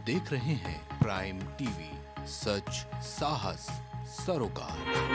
देख रहे हैं प्राइम टीवी, सच साहस सरोकार।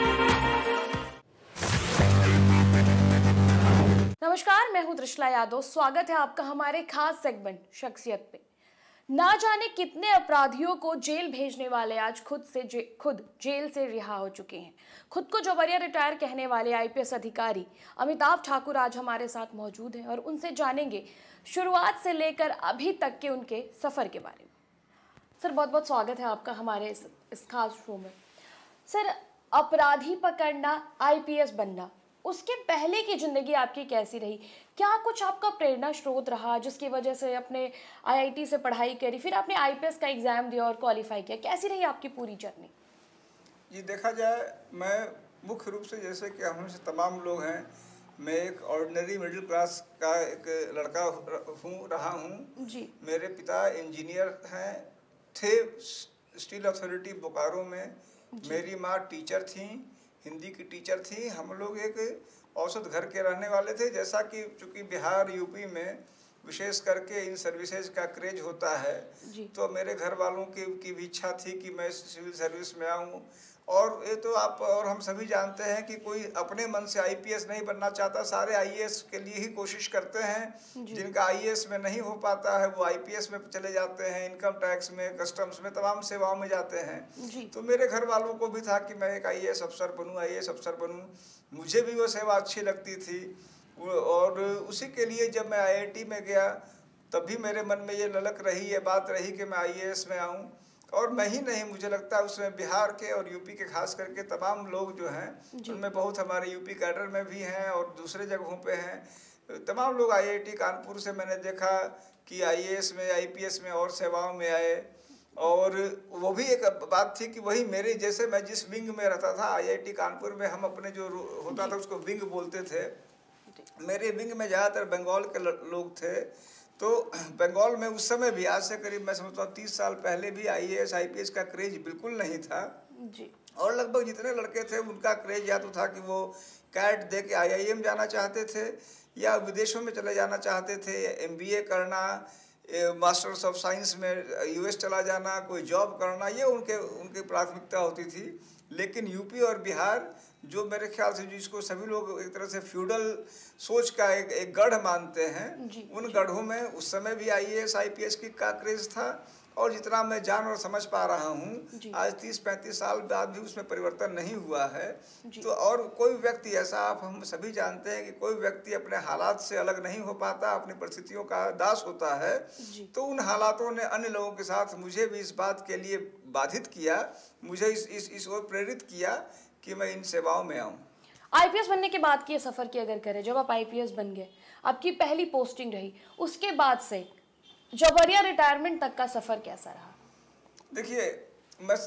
नमस्कार, मैं हूं त्रिशला यादव। स्वागत है आपका हमारे खास सेगमेंट शख्सियत पे। ना जाने कितने अपराधियों को जेल भेजने वाले आज खुद जेल से रिहा हो चुके हैं। खुद को जबरिया रिटायर कहने वाले आईपीएस अधिकारी अमिताभ ठाकुर आज हमारे साथ मौजूद हैं और उनसे जानेंगे शुरुआत से लेकर अभी तक के उनके सफर के बारे में। सर, बहुत बहुत स्वागत है आपका हमारे इस खास शो में। सर, अपराधी पकड़ना, आईपीएस बनना, उसके पहले की जिंदगी आपकी कैसी रही? क्या कुछ आपका प्रेरणा स्रोत रहा जिसकी वजह से अपने आईआईटी से पढ़ाई करी, फिर आपने आईपीएस का एग्जाम दिया और क्वालिफाई किया? कैसी रही आपकी पूरी जर्नी? जी, देखा जाए, मैं मुख्य रूप से, जैसे कि हम से तमाम लोग हैं, मैं एक ऑर्डिनरी मिडिल क्लास का एक लड़का रहा हूँ जी। मेरे पिता इंजीनियर थे स्टील अथॉरिटी बोकारो में। मेरी माँ टीचर थी, हिंदी की टीचर थी। हम लोग एक औसत घर के रहने वाले थे। जैसा कि चूँकि बिहार यूपी में विशेष करके इन सर्विसेज का क्रेज होता है, तो मेरे घर वालों की भी इच्छा थी कि मैं सिविल सर्विस में आऊं। और ये तो आप और हम सभी जानते हैं कि कोई अपने मन से आईपीएस नहीं बनना चाहता। सारे आईएएस के लिए ही कोशिश करते हैं। जिनका आईएएस में नहीं हो पाता है वो आईपीएस में चले जाते हैं, इनकम टैक्स में, कस्टम्स में, तमाम सेवाओं में जाते हैं। तो मेरे घर वालों को भी था कि मैं एक आईएएस अफसर बनूँ, आईएएस अफसर बनूँ। मुझे भी वो सेवा अच्छी लगती थी और उसी के लिए जब मैं आईआईटी में गया तभी मेरे मन में ये ललक रही, ये बात रही कि मैं आईएएस में आऊँ। और मैं ही नहीं, मुझे लगता है उसमें बिहार के और यूपी के खास करके तमाम लोग जो हैं, उनमें बहुत हमारे यूपी कैडर में भी हैं और दूसरे जगहों पे हैं। तमाम लोग आईआईटी कानपुर से मैंने देखा कि आईएएस में, आईपीएस में और सेवाओं में आए। और वो भी एक बात थी कि वही मेरे जैसे, मैं जिस विंग में रहता था आईआईटी कानपुर में, हम अपने जो होता था उसको विंग बोलते थे। मेरे विंग में ज़्यादातर बंगाल के लोग थे। तो बंगाल में उस समय भी, आज से करीब मैं समझता हूँ 30 साल पहले भी आईएएस आईपीएस का क्रेज बिल्कुल नहीं था जी। और लगभग जितने लड़के थे उनका क्रेज या तो था कि वो कैट दे के आईआईएम जाना चाहते थे या विदेशों में चले जाना चाहते थे, एमबीए करना, मास्टर्स ऑफ साइंस में यूएस चला जाना, कोई जॉब करना, ये उनकी प्राथमिकता होती थी। लेकिन यूपी और बिहार, जो मेरे ख्याल से जिसको सभी लोग एक तरह से फ्यूडल सोच का एक गढ़ मानते हैं, उन गढ़ों में उस समय भी आईएएस आईपीएस का क्रेज था। और जितना मैं जान और समझ पा रहा हूँ, आज 30-35 साल बाद भी उसमें परिवर्तन नहीं हुआ है। तो और कोई व्यक्ति ऐसा, आप हम सभी जानते हैं कि कोई व्यक्ति अपने हालात से अलग नहीं हो पाता, अपनी परिस्थितियों का दास होता है। तो उन हालातों ने अन्य लोगों के साथ मुझे भी इस बात के लिए बाधित किया, मुझे इस ओर प्रेरित किया कि मैं इन सेवाओं में आऊँ। आईपीएस बनने के बाद के सफर की अगर करें, जब आप आईपीएस बन गए, आपकी पहली पोस्टिंग रही, उसके बाद से जबरिया रिटायरमेंट तक का सफर कैसा रहा? देखिए, मैं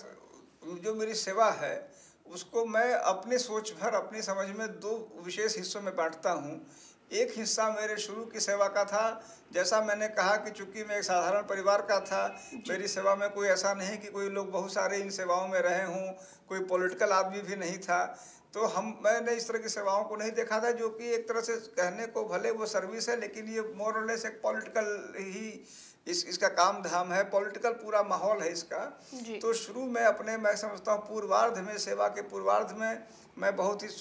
जो मेरी सेवा है उसको मैं अपनी सोच भर, अपनी समझ में दो विशेष हिस्सों में बांटता हूँ। एक हिस्सा मेरे शुरू की सेवा का था। जैसा मैंने कहा कि चूंकि मैं एक साधारण परिवार का था, मेरी सेवा में कोई ऐसा नहीं कि कोई लोग बहुत सारे इन सेवाओं में रहे हों, कोई पॉलिटिकल आदमी भी नहीं था। तो मैंने इस तरह की सेवाओं को नहीं देखा था, जो कि एक तरह से कहने को भले वो सर्विस है, लेकिन ये मोर और लेस एक पॉलिटिकल ही इसका काम धाम है, पॉलिटिकल पूरा माहौल है इसका। तो शुरू में मैं समझता हूँ पूर्वार्ध में, सेवा के पूर्वार्ध में मैं बहुत ही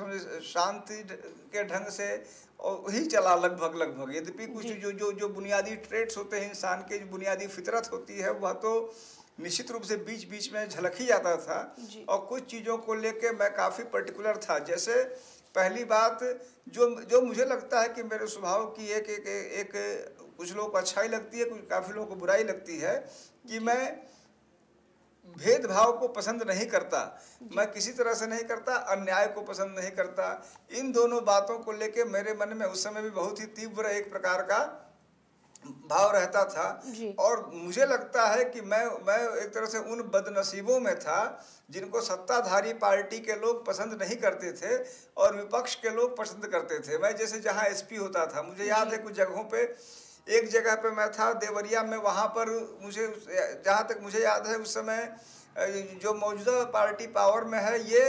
शांति के ढंग से और ही चला लगभग। यद्यपि कुछ जो बुनियादी ट्रेट्स होते हैं इंसान के, जो बुनियादी फितरत होती है, वह तो निश्चित रूप से बीच बीच में झलक ही जाता था। और कुछ चीज़ों को लेके मैं काफ़ी पर्टिकुलर था। जैसे पहली बात जो मुझे लगता है कि मेरे स्वभाव की एक कुछ लोगों को अच्छाई लगती है, काफ़ी लोगों को बुराई लगती है, कि मैं भेदभाव को पसंद नहीं करता। मैं किसी तरह से नहीं करता, अन्याय को पसंद नहीं करता। इन दोनों बातों को लेके मेरे मन में उस समय भी बहुत ही तीव्र एक प्रकार का भाव रहता था। और मुझे लगता है कि मैं एक तरह से उन बदनसीबों में था जिनको सत्ताधारी पार्टी के लोग पसंद नहीं करते थे और विपक्ष के लोग पसंद करते थे। मैं जैसे जहाँ एसपी होता था, मुझे याद है कुछ जगहों पे, एक जगह पे मैं था देवरिया में, वहाँ पर मुझे जहाँ तक मुझे याद है उस समय जो मौजूदा पार्टी पावर में है, ये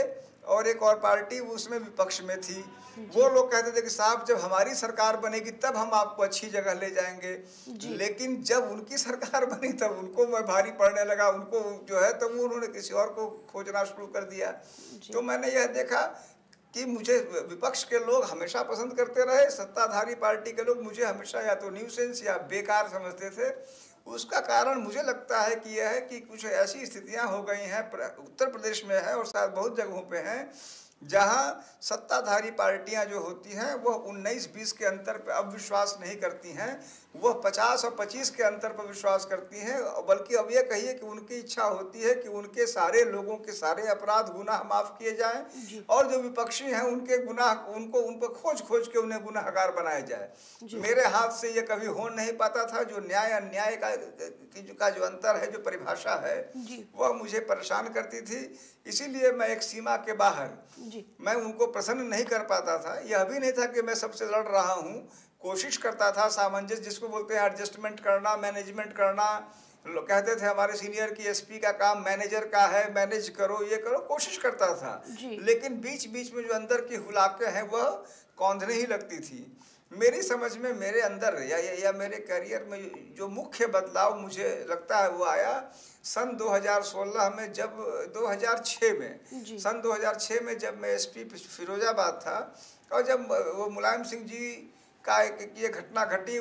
और एक और पार्टी उसमें विपक्ष में थी। वो लोग कहते थे कि साहब जब हमारी सरकार बनेगी तब हम आपको अच्छी जगह ले जाएंगे, लेकिन जब उनकी सरकार बनी तब उनको मैं भारी पड़ने लगा, उनको जो है तब उन्होंने किसी और को खोजना शुरू कर दिया। तो मैंने यह देखा कि मुझे विपक्ष के लोग हमेशा पसंद करते रहे, सत्ताधारी पार्टी के लोग मुझे हमेशा या तो न्यूसेंस या बेकार समझते थे। उसका कारण मुझे लगता है कि यह है कि कुछ ऐसी स्थितियां हो गई हैं, उत्तर प्रदेश में है और शायद बहुत जगहों पे हैं, जहां सत्ताधारी पार्टियां जो होती हैं वह 19-20 के अंतर पर अब विश्वास नहीं करती हैं, वह 50 और 25 के अंतर पर विश्वास करती हैं। बल्कि अब ये कहिए कि उनकी इच्छा होती है कि उनके सारे लोगों के सारे अपराध गुनाह माफ किए जाएं और जो विपक्षी हैं उनके गुनाह उन पर खोज खोज के उन्हें गुनाहगार बनाया जाए। मेरे हाथ से ये कभी हो नहीं पाता था। जो न्याय अन्याय का जो अंतर है, जो परिभाषा है, वह मुझे परेशान करती थी। इसीलिए मैं एक सीमा के बाहर मैं उनको प्रसन्न नहीं कर पाता था। यह भी नहीं था कि मैं सबसे लड़ रहा हूँ, कोशिश करता था सामंजस्य, जिसको बोलते हैं एडजस्टमेंट करना, मैनेजमेंट करना। लोग कहते थे हमारे सीनियर की एसपी का काम मैनेजर का है, मैनेज करो, ये करो, कोशिश करता था। लेकिन बीच बीच में जो अंदर की हुलाकें हैं वह कौंधने ही लगती थी। मेरी समझ में मेरे अंदर या मेरे करियर में जो मुख्य बदलाव मुझे लगता है वो आया सन 2016 में, जब 2006 में सन 2006 में जब मैं एसपी फिरोजाबाद था और जब वो मुलायम सिंह जी का ये घटना घटी,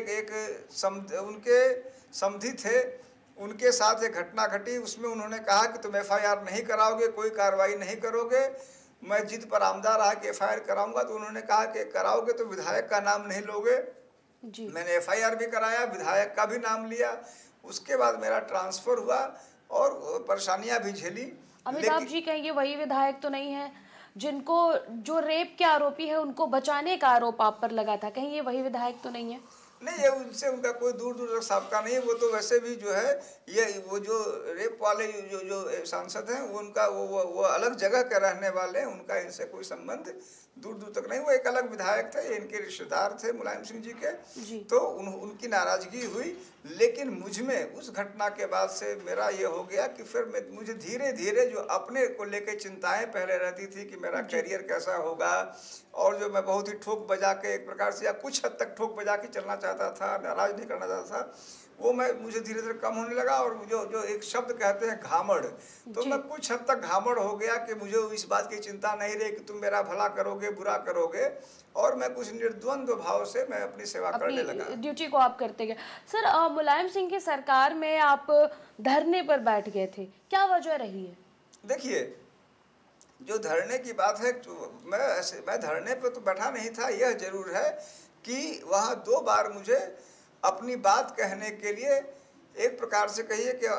उनके समधी थे, उनके साथ एक घटना घटी। उसमें उन्होंने कहा कि तुम एफआईआर नहीं कराओगे, कोई कार्रवाई नहीं करोगे। मैं जिद पर आमदा रहा कि एफआईआर कराऊंगा, तो उन्होंने कहा कि कराओगे तो विधायक का नाम नहीं लोगे। मैंने एफआईआर भी कराया, विधायक का भी नाम लिया। उसके बाद मेरा ट्रांसफर हुआ और परेशानियां भी झेली। अमिताभ जी कहेंगे वही विधायक तो नहीं है जिनको जो रेप के आरोपी है उनको बचाने का आरोप आप पर लगा था, कहीं ये वही विधायक तो नहीं है? नहीं, ये उनसे उनका कोई दूर दूर तक साबका नहीं है। वो तो वैसे भी जो है ये वो जो रेप वाले जो सांसद हैं उनका वो अलग जगह के रहने वाले हैं, उनका इनसे कोई संबंध दूर दूर तक नहीं। वो एक अलग विधायक थे, इनके रिश्तेदार थे मुलायम सिंह जी के। तो उनकी नाराजगी हुई, लेकिन मुझ में उस घटना के बाद से मेरा ये हो गया कि फिर मुझे धीरे धीरे जो अपने को लेके चिंताएं पहले रहती थी कि मेरा करियर कैसा होगा, और जो मैं बहुत ही ठोक बजा के एक प्रकार से या कुछ हद तक ठोक बजा के चलना चाहता था, नाराज नहीं करना चाहता था, वो मुझे धीरे धीरे कम होने लगा। और जो एक शब्द कहते हैं घामड़, तो मैं कुछ हद तक घामड़ हो गया कि मुझे इस बात की चिंता नहीं रही कि तुम मेरा भला करोगे बुरा करोगे, और मैं कुछ निर्द्वंद्व भाव से मैं अपनी सेवा करने लगा, ड्यूटी को आप करते गए। सर, मुलायम सिंह की सरकार में आप धरने पर बैठ गए थे, क्या वजह रही है? देखिए, जो धरने की बात है, मैं धरने पर तो बैठा नहीं था। यह जरूर है कि वहाँ 2 बार मुझे अपनी बात कहने के लिए, एक प्रकार से कहिए कि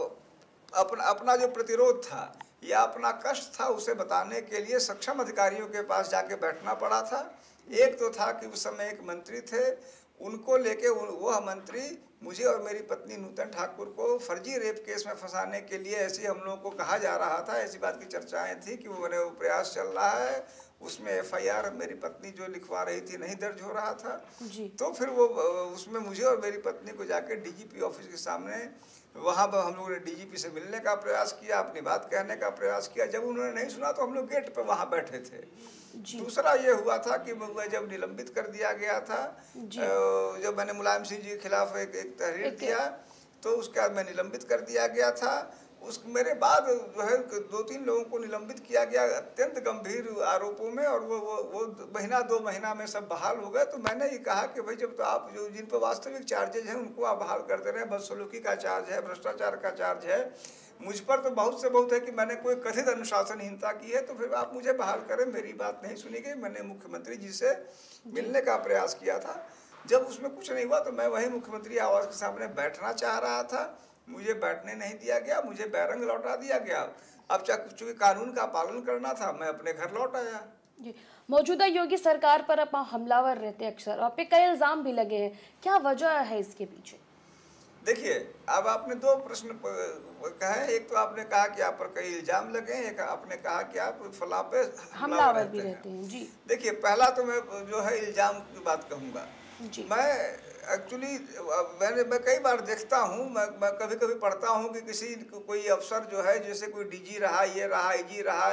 अपना जो प्रतिरोध था या अपना कष्ट था उसे बताने के लिए सक्षम अधिकारियों के पास जाके बैठना पड़ा था। एक तो था कि उस समय एक मंत्री थे, उनको लेके वह मंत्री मुझे और मेरी पत्नी नूतन ठाकुर को फर्जी रेप केस में फंसाने के लिए, ऐसे हम लोगों को कहा जा रहा था, ऐसी बात की चर्चाएं थी कि वो प्रयास चल रहा है। उसमें एफआईआर मेरी पत्नी जो लिखवा रही थी नहीं दर्ज हो रहा था। तो फिर वो उसमें मुझे और मेरी पत्नी को जाके डीजीपी ऑफिस के सामने, वहाँ पर हम लोगों ने डीजीपी से मिलने का प्रयास किया, अपनी बात कहने का प्रयास किया। जब उन्होंने नहीं सुना तो हम लोग गेट पर वहाँ बैठे थे। दूसरा ये हुआ था कि मैं जब निलंबित कर दिया गया था, जब मैंने मुलायम सिंह जी के खिलाफ एक तहरीर दिया, तो उसके बाद मैं निलंबित कर दिया गया था। मेरे बाद जो है 2-3 लोगों को निलंबित किया गया अत्यंत गंभीर आरोपों में, और वो महीना 2 महीना में सब बहाल हो गए। तो मैंने ये कहा कि भाई जब तो आप जो जिन पर वास्तविक चार्जेज हैं उनको आप बहाल करते रहे, बदसलूकी का चार्ज है, भ्रष्टाचार का चार्ज है, मुझ पर तो बहुत से बहुत है कि मैंने कोई कथित अनुशासनहीनता की है, तो फिर आप मुझे बहाल करें। मेरी बात नहीं सुनी गई। मैंने मुख्यमंत्री जी से मिलने का प्रयास किया था। जब उसमें कुछ नहीं हुआ तो मैं वही मुख्यमंत्री आवास के सामने बैठना चाह रहा था, मुझे बैठने नहीं दिया गया, मुझे बैरंग लौटा दिया गया। अब चूंकि कानून का पालन करना था, मैं अपने घर लौट आया। जी, मौजूदा योगी सरकार पर आप हमलावर रहते अक्सर, आप पे कई इल्जाम भी लगे हैं, क्या वजह है इसके पीछे? देखिए, अब आपने 2 प्रश्न कहे। एक तो आपने कहा कि आप पर कई इल्जाम लगे, एक आपने कहा कि आप फलां पे हमलावर भी रहते हैं। जी, देखिए, पहला तो मैं जो है इल्जाम की बात कहूँगा। मैं एक्चुअली मैं कई बार देखता हूँ, मैं कभी कभी पढ़ता हूँ कि किसी कोई अफसर जो है, जैसे कोई डीजी रहा, ये रहा, आईजी रहा,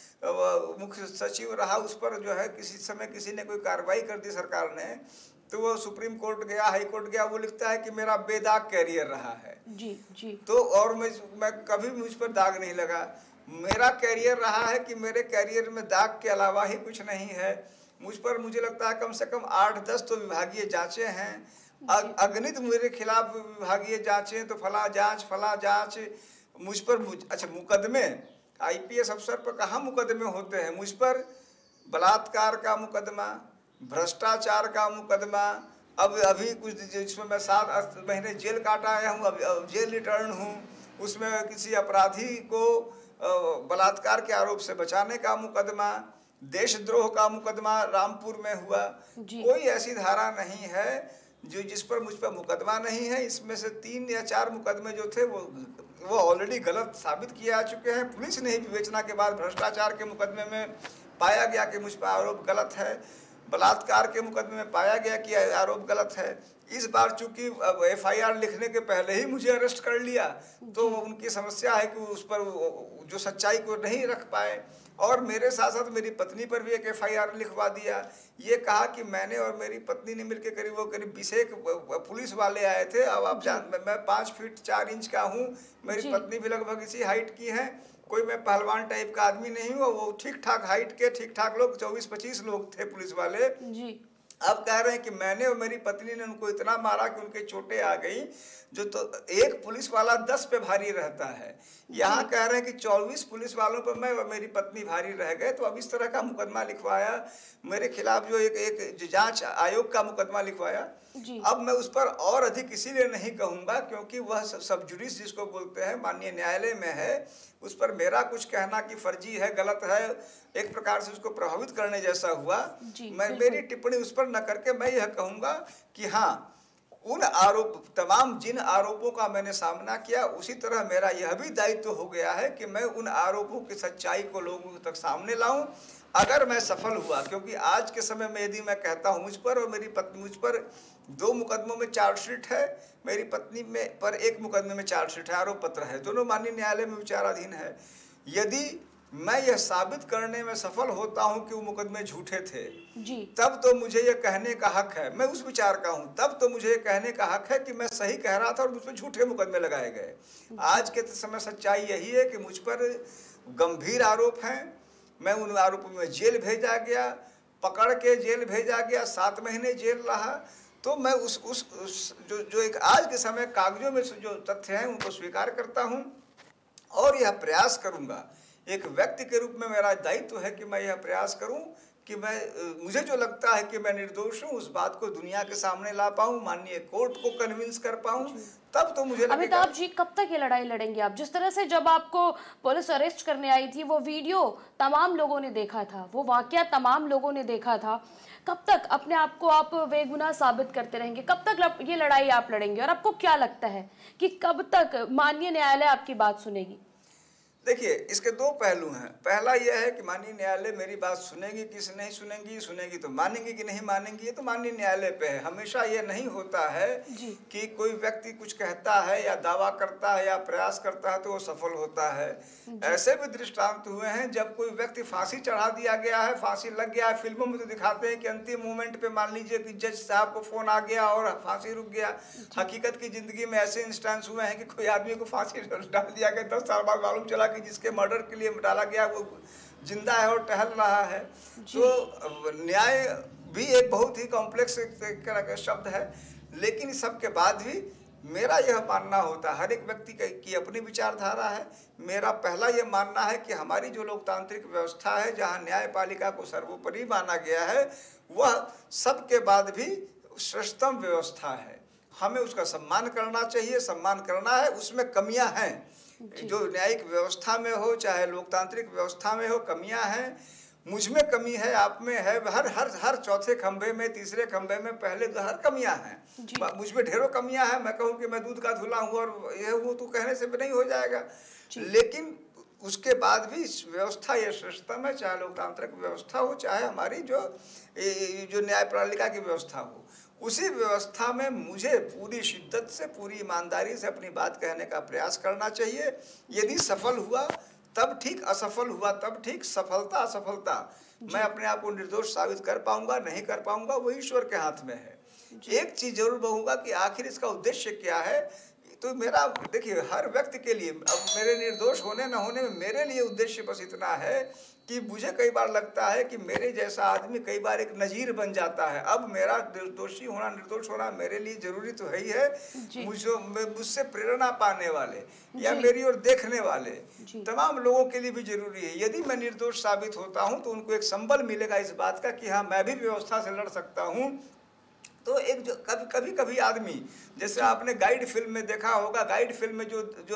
मुख्य सचिव रहा, उस पर जो है किसी समय किसी ने कोई कार्रवाई कर दी सरकार ने, तो वो सुप्रीम कोर्ट गया, हाई कोर्ट गया, वो लिखता है कि मेरा बेदाग कैरियर रहा है। जी जी। तो और मैं कभी मुझ पर दाग नहीं लगा। मेरा कैरियर रहा है कि मेरे कैरियर में दाग के अलावा ही कुछ नहीं है। मुझ पर मुझे लगता है कम से कम 8-10 तो विभागीय जांचें हैं, अगणित मेरे खिलाफ विभागीय जांचें, तो फला जांच मुझ पर। अच्छा, मुकदमे आईपीएस अफसर पर कहाँ मुकदमे होते हैं? मुझ पर बलात्कार का मुकदमा, भ्रष्टाचार का मुकदमा, अब अभी कुछ जिसमें मैं 7 महीने जेल काटा आया हूँ, अब जेल रिटर्न हूँ, उसमें किसी अपराधी को बलात्कार के आरोप से बचाने का मुकदमा, देशद्रोह का मुकदमा रामपुर में हुआ। कोई ऐसी धारा नहीं है जिस पर मुझ पर मुकदमा नहीं है। इसमें से 3 या 4 मुकदमे जो थे वो ऑलरेडी गलत साबित किए जा चुके हैं। पुलिस ने ही विवेचना के बाद भ्रष्टाचार के मुकदमे में पाया गया कि मुझ पर आरोप गलत है, बलात्कार के मुकदमे में पाया गया कि आरोप गलत है। इस बार चूंकि एफआईआर लिखने के पहले ही मुझे अरेस्ट कर लिया, तो उनकी समस्या है कि उस पर जो सच्चाई को नहीं रख पाए। और मेरे साथ साथ मेरी पत्नी पर भी एक एफआईआर लिखवा दिया। ये कहा कि मैंने और मेरी पत्नी ने मिलकर करीब 20 पुलिस वाले आए थे। अब आप मैं 5 फीट 4 इंच का हूँ, मेरी पत्नी भी लगभग इसी हाइट की है, कोई मैं पहलवान टाइप का आदमी नहीं हूँ। वो ठीक ठाक हाइट के ठीक ठाक लोग 24-25 लोग थे पुलिस वाले जी। अब कह रहे हैं कि मैंने और मेरी पत्नी ने उनको इतना मारा कि उनके चोटें आ गई। जो तो एक पुलिस वाला 10 पे भारी रहता है, यहाँ कह रहे हैं कि 24 पुलिस वालों पर मैं और मेरी पत्नी भारी रह गए। तो अब इस तरह का मुकदमा लिखवाया मेरे खिलाफ, जो एक जांच आयोग का मुकदमा लिखवाया। अब मैं उस पर और अधिक इसीलिए नहीं कहूँगा क्योंकि वह सब जुडिस जिसको बोलते हैं माननीय न्यायालय में है। उस पर मेरा कुछ कहना कि फर्जी है, गलत है, एक प्रकार से उसको प्रभावित करने जैसा हुआ। मैं मेरी टिप्पणी उस पर न करके मैं यह कहूँगा कि हाँ, उन आरोप तमाम जिन आरोपों का मैंने सामना किया, उसी तरह मेरा यह भी दायित्व हो गया है कि मैं उन आरोपों की सच्चाई को लोगों तक सामने लाऊं। अगर मैं सफल हुआ, क्योंकि आज के समय में यदि मैं कहता हूं मुझ पर और मेरी पत्नी, मुझ पर 2 मुकदमों में चार्जशीट है, मेरी पत्नी में पर 1 मुकदमे में चार्जशीट है, आरोप पत्र है, दोनों माननीय न्यायालय में विचाराधीन है। यदि मैं यह साबित करने में सफल होता हूं कि वो मुकदमे झूठे थे जी, तब तो मुझे यह कहने का हक है, मैं उस विचार का हूं, तब तो मुझे यह कहने का हक है कि मैं सही कह रहा था और मुझ पर झूठे मुकदमे लगाए गए। आज के समय सच्चाई यही है कि मुझ पर गंभीर आरोप हैं, मैं उन आरोपों में जेल भेजा गया, पकड़ के जेल भेजा गया, 7 महीने जेल रहा। तो मैं उस जो एक आज के समय कागजों में जो तथ्य हैं उनको स्वीकार करता हूं और यह प्रयास करूंगा। एक व्यक्ति के रूप में मेरा दायित्व है कि मैं यह प्रयास करूं कि मुझे जो लगता है कि मैं निर्दोष हूं, उस बात को दुनिया के सामने ला पाऊं, माननीय कोर्ट को कन्विंस कर पाऊं, तब तो मुझे अमिताभ जी कब तक ये लड़ाई लड़ेंगे आप? जिस तरह से जब आपको पुलिस अरेस्ट करने आई थी, वो वीडियो तमाम लोगों ने देखा था, वो वाकया तमाम लोगों ने देखा था, कब तक अपने आप को आप बेगुनाह साबित करते रहेंगे? कब तक ये लड़ाई आप लड़ेंगे? और आपको क्या लगता है कि कब तक माननीय न्यायालय आपकी बात सुनेगी? देखिए, इसके 2 पहलू हैं। पहला यह है कि माननीय न्यायालय मेरी बात सुनेगी कि नहीं सुनेगी, सुनेगी तो मानेंगी कि नहीं मानेंगी, ये तो माननीय न्यायालय पे है। हमेशा ये नहीं होता है कि कोई व्यक्ति कुछ कहता है या दावा करता है या प्रयास करता है तो वो सफल होता है। ऐसे भी दृष्टांत हुए हैं जब कोई व्यक्ति फांसी चढ़ा दिया गया है, फांसी लग गया है। फिल्मों में तो दिखाते हैं कि अंतिम मोमेंट पे मान लीजिए कि जज साहब को फोन आ गया और फांसी रुक गया। हकीकत की जिंदगी में ऐसे इंस्टेंस हुए हैं कि कोई आदमी को फांसी डाल दिया गया, 10 साल बाद मालूम चला कि जिसके मर्डर के लिए डाला गया वो जिंदा है और टहल रहा है। तो न्याय भी एक बहुत ही कॉम्प्लेक्स शब्द है, लेकिन इस सब के बाद भी मेरा यह मानना होता है, हर एक व्यक्ति की अपनी विचारधारा है। मेरा पहला यह मानना है कि हमारी जो लोकतांत्रिक व्यवस्था है, जहां न्यायपालिका को सर्वोपरि माना गया है, वह सबके बाद भी श्रेष्ठतम व्यवस्था है। हमें उसका सम्मान करना चाहिए, सम्मान करना है। उसमें कमियां हैं, जो न्यायिक व्यवस्था में हो चाहे लोकतांत्रिक व्यवस्था में हो, कमियां हैं। मुझ में कमी है, आप में है, हर चौथे खंभे में, तीसरे खंभे में, पहले हर कमियां हैं। मुझ में ढेरों कमियां हैं। मैं कहूँ कि मैं दूध का धुला हूँ और यह हूँ तो कहने से भी नहीं हो जाएगा। लेकिन उसके बाद भी व्यवस्था ये श्रेष्ठतम है, चाहे लोकतांत्रिक व्यवस्था हो चाहे हमारी जो न्यायपालिका की व्यवस्था हो। उसी व्यवस्था में मुझे पूरी शिद्दत से, पूरी ईमानदारी से अपनी बात कहने का प्रयास करना चाहिए। यदि सफल हुआ तब ठीक, असफल हुआ तब ठीक, सफलता असफलता मैं अपने आप को निर्दोष साबित कर पाऊंगा नहीं कर पाऊंगा वो ईश्वर के हाथ में है। एक चीज जरूर कहूंगा कि आखिर इसका उद्देश्य क्या है। तो मेरा देखिए, हर व्यक्ति के लिए, अब मेरे निर्दोष होने न होने में मेरे लिए उद्देश्य बस इतना है कि मुझे कई बार लगता है कि मेरे जैसा आदमी कई बार एक नजीर बन जाता है। अब मेरा दोषी होना, निर्दोष होना मेरे लिए जरूरी तो है ही है। मुझसे प्रेरणा पाने वाले या मेरी ओर देखने वाले तमाम लोगों के लिए भी जरूरी है। यदि मैं निर्दोष साबित होता हूं तो उनको एक संबल मिलेगा इस बात का कि हाँ, मैं भी व्यवस्था से लड़ सकता हूं। तो एक जो कभी आदमी, जैसे आपने गाइड फिल्म में देखा होगा, गाइड फिल्म में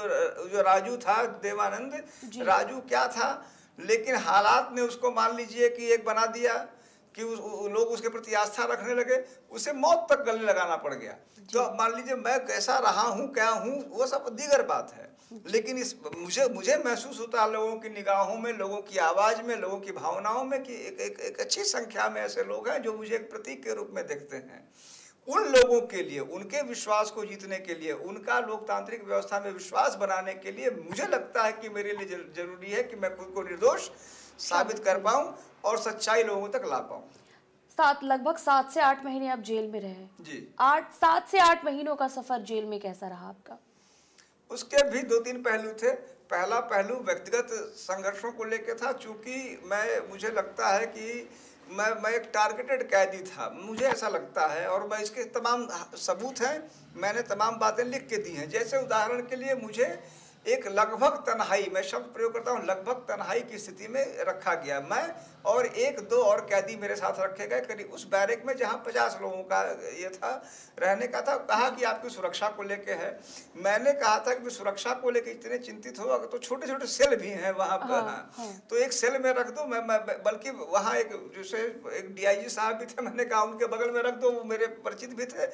जो राजू था, देवानंद, राजू क्या था, लेकिन हालात ने उसको मान लीजिए कि एक बना दिया कि लोग उसके प्रति आस्था रखने लगे, उसे मौत तक गले लगाना पड़ गया। तो मान लीजिए मैं कैसा रहा हूँ, क्या हूँ, वो सब दीगर बात है। लेकिन मुझे महसूस होता है लोगों की निगाहों में, लोगों की आवाज में, लोगों की भावनाओं में कि एक अच्छी संख्या में ऐसे लोग हैं जो मुझे एक प्रतीक के रूप में देखते हैं। उन लोगों के लिए, उनके विश्वास को जीतने के लिए, उनका लोकतांत्रिक व्यवस्था में विश्वास बनाने के लिए मुझे लगता है कि मेरे लिए जरूरी है कि मैं खुद को निर्दोष साबित कर पाऊं और सच्चाई लोगों तक ला पाऊं। लगभग 7 से 8 महीने आप जेल में रहे जी। 7 से 8 महीनों का सफर जेल में कैसा रहा आपका? उसके भी 2-3 पहलू थे। पहला पहलू व्यक्तिगत संघर्षों को लेकर था। चूंकि मुझे लगता है कि मैं एक टारगेटेड कैदी था, मुझे ऐसा लगता है, और मैं इसके तमाम सबूत हैं, मैंने तमाम बातें लिख के दी हैं। जैसे उदाहरण के लिए मुझे एक लगभग तन्हाई, मैं शब्द प्रयोग करता हूँ, लगभग तन्हाई की स्थिति में रखा गया। मैं और 1-2 और कैदी मेरे साथ रखे गए, करीब उस बैरक में जहाँ 50 लोगों का ये था, रहने का था। कहा कि आपकी सुरक्षा को लेके है। मैंने कहा था कि सुरक्षा को लेके इतने चिंतित हो तो छोटे छोटे सेल भी हैं वहाँ पर, तो एक सेल में रख दो। मैं बल्कि वहाँ एक जैसे एक DIG साहब भी थे, मैंने कहा उनके बगल में रख दो, वो मेरे परिचित भी थे,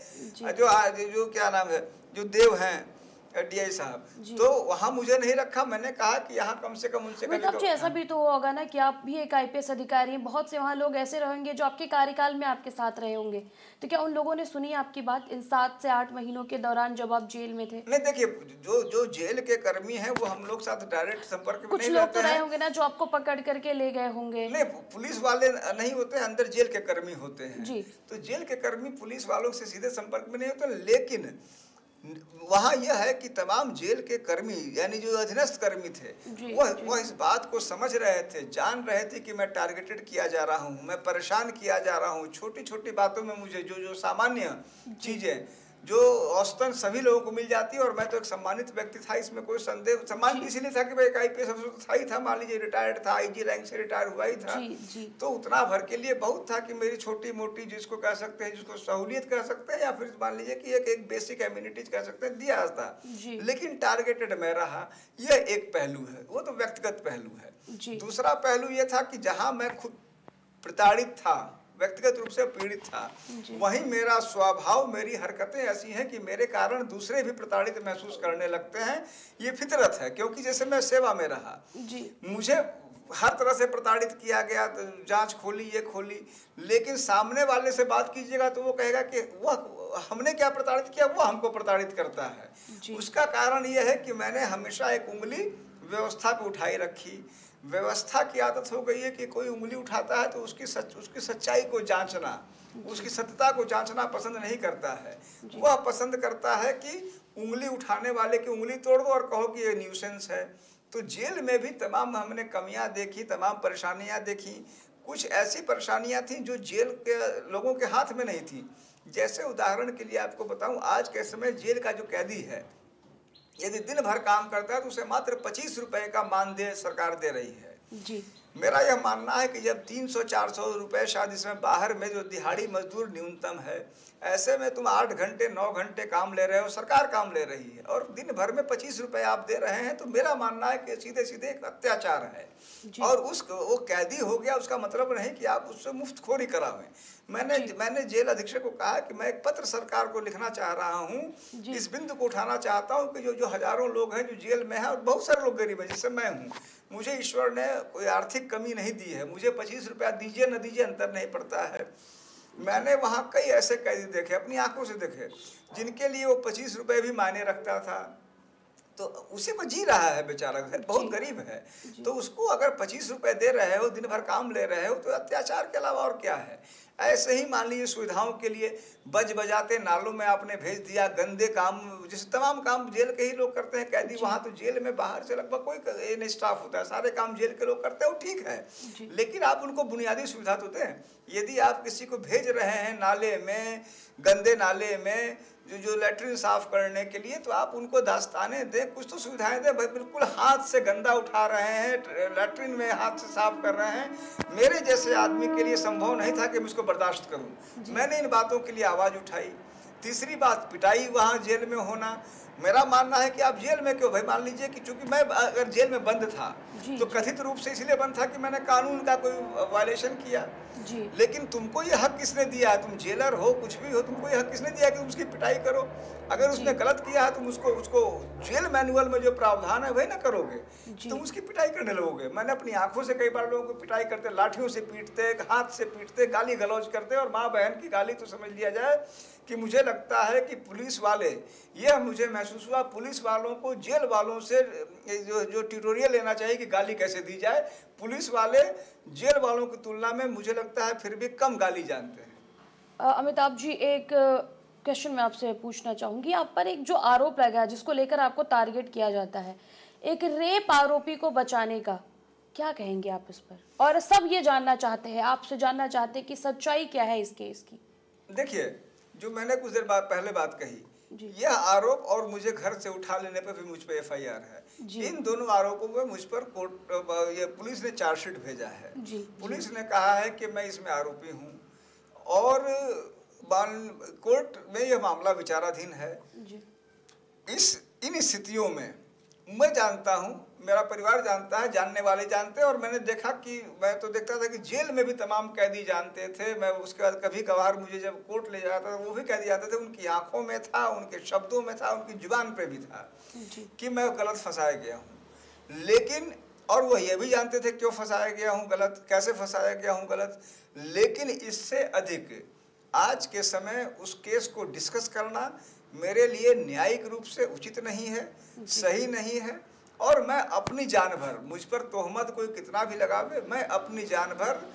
जो क्या नाम है, जो देव हैं DI साहब, तो वहाँ मुझे नहीं रखा। मैंने कहा कि यहाँ कम से कम उनसे तो ऐसा भी तो होगा ना कि आप भी एक IPS अधिकारी हैं, बहुत से वहाँ लोग ऐसे रहेंगे जो आपके कार्यकाल में आपके साथ रहे होंगे, तो क्या उन लोगों ने सुनी आपकी बात इन 7 से 8 महीनों के दौरान जब आप जेल में थे? नहीं, देखिए, जो जेल के कर्मी हैं वो हम लोग साथ डायरेक्ट संपर्क में कुछ लोग तो रहे होंगे ना जो आपको पकड़ करके ले गए होंगे। नहीं, पुलिस वाले नहीं होते, अंदर जेल के कर्मी होते हैं जी। तो जेल के कर्मी पुलिस वालों से सीधे संपर्क में नहीं होते। लेकिन वहाँ यह है कि तमाम जेल के कर्मी, यानी जो अधीनस्थ कर्मी थे, वह इस बात को समझ रहे थे, जान रहे थे कि मैं टारगेटेड किया जा रहा हूँ, मैं परेशान किया जा रहा हूँ। छोटी छोटी बातों में मुझे जो सामान्य चीजें जो औसतन सभी लोगों को मिल जाती है, और मैं तो एक सम्मानित व्यक्ति था, इसमें कोई संदेह, सम्मानित इसीलिए था कि भाई एक IPS अफसर तो था ही था, मान लीजिए रिटायर्ड था, IG रैंक से रिटायर हुआ ही था। तो उतना भर के लिए बहुत था कि मेरी छोटी मोटी, जिसको कह सकते हैं, जिसको सहूलियत कह सकते हैं, या फिर मान लीजिए कि एक बेसिक एम्यूनिटीज कह सकते हैं, दिया था। लेकिन टारगेटेड मैं रहा, यह एक पहलू है, वो तो व्यक्तिगत पहलू है। दूसरा पहलू यह था कि जहाँ मैं खुद प्रताड़ित था, व्यक्तिगत रूप से पीड़ित था, वहीं मेरा स्वभाव, मेरी हरकतें ऐसी हैं कि मेरे कारण दूसरे भी प्रताड़ित महसूस करने लगते हैं। ये फितरत है, क्योंकि जैसे मैं सेवा में रहा, मुझे हर तरह से प्रताड़ित किया गया, जांच खोली, ये खोली, लेकिन सामने वाले से बात कीजिएगा तो वो कहेगा कि वह हमने क्या प्रताड़ित किया, वो हमको प्रताड़ित करता है। उसका कारण यह है कि मैंने हमेशा एक उंगली व्यवस्था पे उठाई रखी। व्यवस्था की आदत हो गई है कि कोई उंगली उठाता है तो उसकी सच्चाई को जांचना, उसकी सत्यता को जांचना पसंद नहीं करता है। वह पसंद करता है कि उंगली उठाने वाले की उंगली तोड़ दो और कहो कि ये न्यूसेंस है। तो जेल में भी तमाम हमने कमियां देखी, तमाम परेशानियां देखी। कुछ ऐसी परेशानियां थी जो जेल के लोगों के हाथ में नहीं थी। जैसे उदाहरण के लिए आपको बताऊं, आज के समय जेल का जो कैदी है, यदि दिन भर काम करता है तो उसे मात्र 25 रुपए का मानदेय सरकार दे रही है। मेरा यह मानना है कि जब 300-400 रुपए शायद इसमें बाहर में जो दिहाड़ी मजदूर न्यूनतम है, ऐसे में तुम 8 घंटे 9 घंटे काम ले रहे हो, सरकार काम ले रही है, और दिन भर में 25 रुपए आप दे रहे हैं, तो मेरा मानना है कि सीधे सीधे एक अत्याचार है। और वो कैदी हो गया, उसका मतलब नहीं कि आप उससे मुफ्तखोरी करावें। मैंने जेल अधीक्षक को कहा कि मैं एक पत्र सरकार को लिखना चाह रहा हूँ, इस बिंदु को उठाना चाहता हूँ कि जो हजारों लोग हैं जो जेल में हैं, और बहुत सारे लोग गरीब हैं, जिससे मैं हूँ, मुझे ईश्वर ने कोई आर्थिक कमी नहीं दी है, मुझे 25 रुपया दीजिए न दीजिए अंतर नहीं पड़ता है। मैंने वहाँ कई ऐसे कैदी देखे, अपनी आंखों से देखे, जिनके लिए वो 25 रुपए भी मायने रखता था। तो उसी में जी रहा है बेचारा, बहुत गरीब है। तो उसको अगर 25 रुपए दे रहे हो, दिन भर काम ले रहे हो, तो अत्याचार के अलावा और क्या है। ऐसे ही मान लीजिए सुविधाओं के लिए बज बजाते नालों में आपने भेज दिया, गंदे काम, जैसे तमाम काम जेल के ही लोग करते हैं कैदी। वहाँ तो जेल में बाहर से लगभग कोई नहीं स्टाफ होता है, सारे काम जेल के लोग करते हैं, वो ठीक है। लेकिन आप उनको बुनियादी सुविधा तो दें। यदि आप किसी को भेज रहे हैं नाले में, गंदे नाले में, जो लैट्रिन साफ करने के लिए, तो आप उनको दास्ताने दें, कुछ तो सुविधाएं दें। भाई बिल्कुल हाथ से गंदा उठा रहे हैं, लैट्रिन में हाथ से साफ कर रहे हैं। मेरे जैसे आदमी के लिए संभव नहीं था कि मैं इसको बर्दाश्त करूं। मैंने इन बातों के लिए आवाज़ उठाई। तीसरी बात, पिटाई वहाँ जेल में होना। मेरा मानना है कि आप जेल में क्यों, भाई मान लीजिए कि चूंकि मैं अगर जेल में बंद था तो कथित रूप से इसलिए बंद था कि मैंने कानून का कोई वायलेशन किया। लेकिन तुमको ये हक किसने दिया है? तुम जेलर हो, कुछ भी हो, तुमको ये हक किसने दिया है कि तुम उसकी पिटाई करो? अगर उसने गलत किया है तुम उसको जेल मैनुअल में जो प्रावधान है वही ना करोगे, तुम उसकी पिटाई करने लगोगे। मैंने अपनी आंखों से कई बार लोगों को पिटाई करते, लाठियों से पीटते, हाथ से पीटते, गाली गलौज करते। और माँ बहन की गाली तो समझ लिया जाए कि मुझे लगता है कि पुलिस वाले, यह मुझे महसूस हुआ, पुलिस वालों को जेल वालों से जो ट्यूटोरियल लेना चाहिए कि गाली कैसे दी जाए। पुलिस वाले जेल वालों की तुलना में मुझे लगता है फिर भी कम गाली जानते हैं। अमिताभ जी, एक क्वेश्चन मैं आपसे पूछना चाहूँगी। आप पर एक जो आरोप लगा जिसको लेकर आपको टारगेट किया जाता है, एक रेप आरोपी को बचाने का, क्या कहेंगे आप इस पर? और सब ये जानना चाहते हैं, आपसे जानना चाहते हैं कि सच्चाई क्या है इस केस की। देखिए, जो मैंने कुछ देर बाद पहले बात कही, यह आरोप और मुझे घर से उठा लेने पर भी मुझ पर FIR है। इन दोनों आरोपों में मुझ पर कोर्ट, ये पुलिस ने चार्जशीट भेजा है। पुलिस ने कहा है कि मैं इसमें आरोपी हूँ और कोर्ट में यह मामला विचाराधीन है। इन स्थितियों में मैं जानता हूँ, मेरा परिवार जानता है, जानने वाले जानते हैं। और मैंने देखा कि मैं तो देखता था कि जेल में भी तमाम कैदी जानते थे। मैं उसके बाद कभी कभार मुझे जब कोर्ट ले जाता था, वो भी कैदी जाते थे, उनकी आंखों में था, उनके शब्दों में था, उनकी जुबान पे भी था कि मैं गलत फंसाया गया हूँ। लेकिन और वो ये भी जानते थे क्यों फंसाया गया हूँ गलत, कैसे फंसाया गया हूँ गलत। लेकिन इससे अधिक आज के समय उस केस को डिस्कस करना मेरे लिए न्यायिक रूप से उचित नहीं है, सही नहीं है। और मैं अपनी जान भर, मुझ पर तोहमत कोई कितना भी लगावे, मैं अपनी जान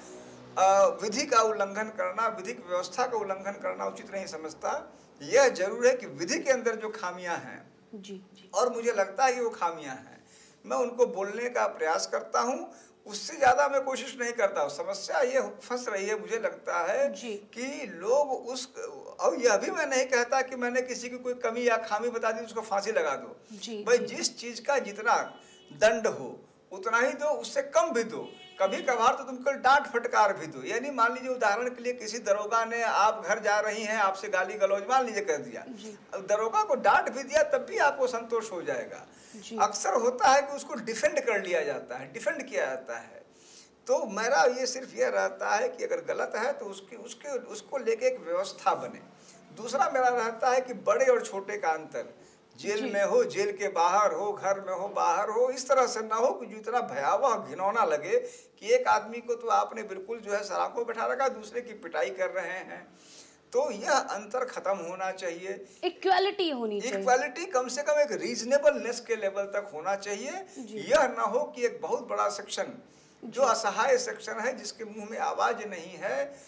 भर विधि का उल्लंघन करना, विधिक व्यवस्था का उल्लंघन करना उचित नहीं समझता। यह जरूर है कि विधि के अंदर जो खामियां हैं और मुझे लगता है कि वो खामियां हैं, मैं उनको बोलने का प्रयास करता हूँ। उससे ज़्यादा मैं कोशिश नहीं करता हूँ। समस्या ये फंस रही है, मुझे लगता है कि लोग उस, और यह भी मैं नहीं कहता कि मैंने किसी की कोई कमी या खामी बता दी उसको फांसी लगा दो। भाई जिस चीज़ का जितना दंड हो उतना ही दो, उससे कम भी दो। कभी कभार तो तुमको डांट फटकार भी दो। यानी मान लीजिए उदाहरण के लिए किसी दरोगा ने, आप घर जा रही हैं, आपसे गाली गलौज मान लीजिए कर दिया, दरोगा को डांट भी दिया तब भी आपको संतोष हो जाएगा। अक्सर होता है कि उसको डिफेंड कर लिया जाता है, डिफेंड किया जाता है। तो मेरा ये सिर्फ ये रहता है कि अगर गलत है तो उसको लेके एक व्यवस्था बने। दूसरा मेरा रहता है कि बड़े और छोटे का अंतर, जेल में हो, जेल के बाहर हो, घर में हो, बाहर हो, इस तरह से ना हो कि जो इतना भयावह घिनौना लगे कि एक आदमी को तो आपने बिल्कुल जो है सलाखों बैठा रखा, दूसरे की पिटाई कर रहे हैं। तो यह अंतर खत्म होना चाहिए, इक्वालिटी होनी चाहिए। इक्वालिटी कम से कम एक रीजनेबलनेस के लेवल तक होना चाहिए। यह ना हो कि एक बहुत बड़ा सेक्शन जो असहाय सेक्शन है, जिसके मुंह में आवाज नहीं है,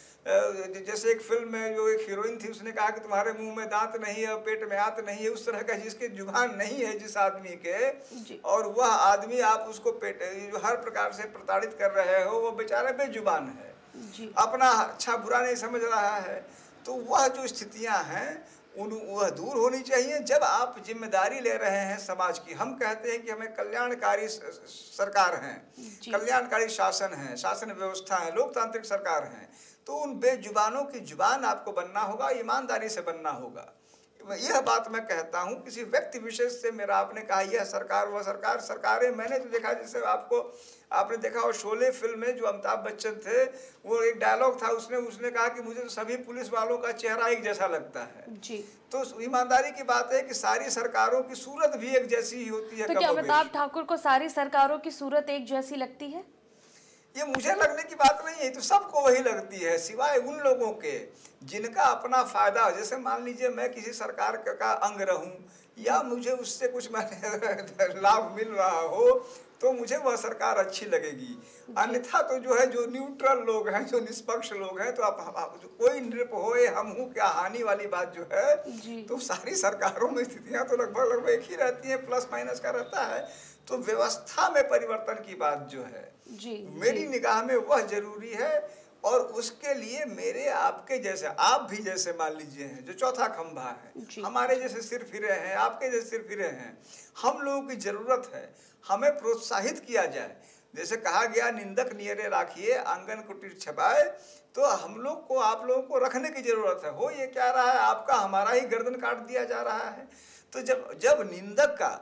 जैसे एक फिल्म में जो एक हीरोइन थी, उसने कहा कि तुम्हारे मुंह में दांत नहीं है, पेट में आंत नहीं है, उस तरह का जिसके जुबान नहीं है जिस आदमी के, और वह आदमी आप उसको जो हर प्रकार से प्रताड़ित कर रहे हो, वो बेचारा बेजुबान है, अपना अच्छा बुरा नहीं समझ रहा है। तो वह जो स्थितियां हैं वह दूर होनी चाहिए। जब आप जिम्मेदारी ले रहे हैं समाज की, हम कहते हैं कि हमें कल्याणकारी सरकार है, कल्याणकारी शासन है, शासन व्यवस्था है, लोकतांत्रिक सरकार है, तो उन बेजुबानों की जुबान आपको बनना होगा, ईमानदारी से बनना होगा। यह बात मैं कहता हूँ। किसी व्यक्ति विशेष से मेरा आपने कहा यह सरकार वह सरकार, सरकारें मैंने तो देखा, जैसे आपने देखा और शोले फिल्म में जो अमिताभ बच्चन थे, वो एक डायलॉग था, उसने कहा कि मुझे तो सभी पुलिस वालों का चेहरा एक जैसा लगता है। तो ईमानदारी की बात है कि सारी सरकारों की सूरत भी एक जैसी ही होती है। तो क्या अमिताभ ठाकुर को सारी सरकारों की सूरत एक जैसी लगती है? ये मुझे लगने की बात नहीं है, तो सबको वही लगती है, सिवाय उन लोगों के जिनका अपना फायदा हो। जैसे मान लीजिए मैं किसी सरकार का अंग रहूं या मुझे उससे कुछ लाभ मिल रहा हो तो मुझे वह सरकार अच्छी लगेगी। अन्यथा तो जो है, जो न्यूट्रल लोग हैं, जो निष्पक्ष लोग हैं, तो आप कोई नृप होए हम हूँ क्या हानि वाली बात जो है, तो सारी सरकारों में स्थितियां तो लगभग एक ही रहती हैं, प्लस माइनस का रहता है। तो व्यवस्था में परिवर्तन की बात जो है मेरी निगाह में वह जरूरी है। और उसके लिए मेरे आपके जैसे, आप भी जैसे मान लीजिए हैं, जो चौथा खंभा है, हमारे जैसे सिर फिरे हैं, आपके जैसे सिर फिरे हैं, हम लोगों की जरूरत है हमें प्रोत्साहित किया जाए। जैसे कहा गया, निंदक नियरे राखिए आंगन कुटीर छपाए, तो हम लोग को, आप लोगों को रखने की जरूरत है। हो ये क्या रहा है, आपका हमारा ही गर्दन काट दिया जा रहा है। तो जब निंदक का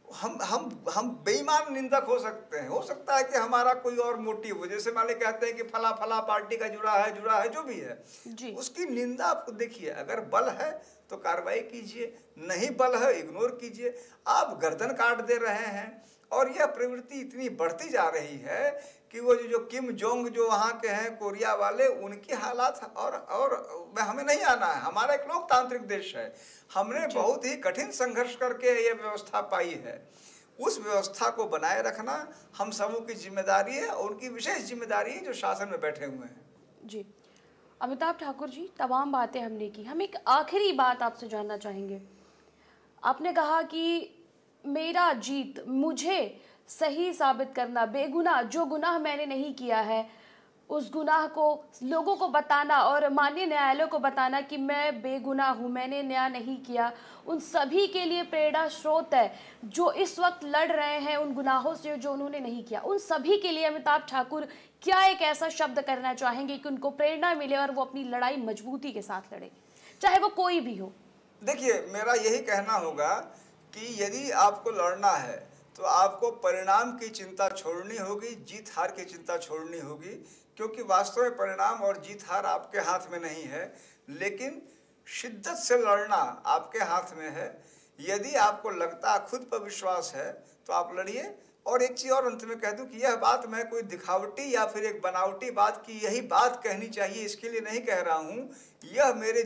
हम बेईमान निंदक हो सकते हैं, हो सकता है कि हमारा कोई और मोटिव हो। जैसे मान ली कहते हैं कि फला फला पार्टी का जुड़ा है, जो भी है उसकी निंदा आपको देखिए, अगर बल है तो कार्रवाई कीजिए, नहीं बल है इग्नोर कीजिए। आप गर्दन काट दे रहे हैं और यह प्रवृत्ति इतनी बढ़ती जा रही है कि वो जो किम जोंग जो वहाँ के हैं कोरिया वाले, उनकी हालात और हमें नहीं आना है। हमारा एक लोकतांत्रिक देश है, हमने बहुत ही कठिन संघर्ष करके ये व्यवस्था पाई है। उस व्यवस्था को बनाए रखना हम सबों की जिम्मेदारी है और उनकी विशेष जिम्मेदारी है जो शासन में बैठे हुए हैं। जी अमिताभ ठाकुर जी, तमाम बातें हमने की, हम एक आखिरी बात आपसे जानना चाहेंगे। आपने कहा कि मेरा जीत, मुझे सही साबित करना, बेगुनाह, जो गुनाह मैंने नहीं किया है उस गुनाह को लोगों को बताना और माननीय न्यायालय को बताना कि मैं बेगुनाह हूँ, मैंने न्याय नहीं किया, उन सभी के लिए प्रेरणा स्रोत है जो इस वक्त लड़ रहे हैं उन गुनाहों से जो उन्होंने नहीं किया। उन सभी के लिए अमिताभ ठाकुर क्या एक ऐसा शब्द करना चाहेंगे कि उनको प्रेरणा मिले और वो अपनी लड़ाई मजबूती के साथ लड़े, चाहे वो कोई भी हो? देखिए, मेरा यही कहना होगा कि यदि आपको लड़ना है तो आपको परिणाम की चिंता छोड़नी होगी, जीत हार की चिंता छोड़नी होगी, क्योंकि वास्तव में परिणाम और जीत हार आपके हाथ में नहीं है, लेकिन शिद्दत से लड़ना आपके हाथ में है। यदि आपको लगता है, खुद पर विश्वास है, तो आप लड़िए। और एक चीज़ और अंत में कह दूं कि यह बात मैं कोई दिखावटी या फिर एक बनावटी बात की यही बात कहनी चाहिए इसके लिए नहीं कह रहा हूँ। यह मेरे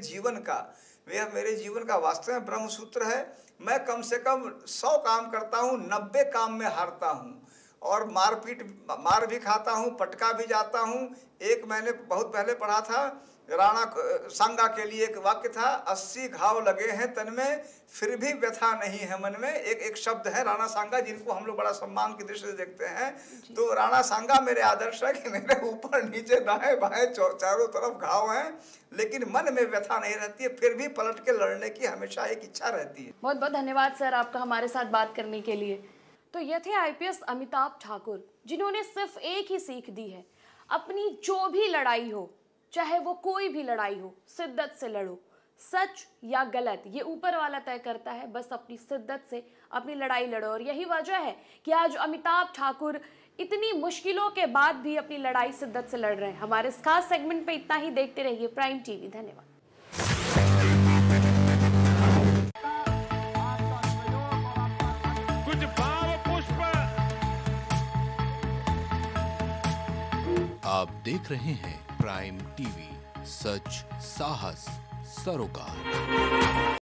जीवन का वास्तव में ब्रह्म सूत्र है। मैं कम से कम 100 काम करता हूँ, 90 काम में हारता हूँ और मार भी खाता हूँ, पटका भी जाता हूँ। एक मैंने बहुत पहले पढ़ा था, राणा सांगा के लिए एक वाक्य था, 80 घाव लगे हैं तन में फिर भी व्यथा नहीं है मन में। एक शब्द है राणा सांगा, जिनको हम लोग बड़ा सम्मान की दृष्टि से देखते हैं। तो राणा सांगा मेरे आदर्श है कि मेरे ऊपर नीचे दाएं बाएं चारों तरफ घाव हैं, लेकिन मन में व्यथा नहीं रहती है, फिर भी पलट के लड़ने की हमेशा एक इच्छा रहती है। बहुत बहुत धन्यवाद सर आपका हमारे साथ बात करने के लिए। तो ये थे IPS अमिताभ ठाकुर, जिन्होंने सिर्फ एक ही सीख दी है, अपनी जो भी लड़ाई हो, चाहे वो कोई भी लड़ाई हो, शिद्दत से लड़ो। सच या गलत ये ऊपर वाला तय करता है, बस अपनी शिद्दत से अपनी लड़ाई लड़ो। और यही वजह है कि आज अमिताभ ठाकुर इतनी मुश्किलों के बाद भी अपनी लड़ाई शिद्दत से लड़ रहे हैं। हमारे इस खास सेगमेंट पे इतना ही। देखते रहिए प्राइम टीवी। धन्यवाद। आप देख रहे हैं प्राइम टीवी, सच साहस सरोकार।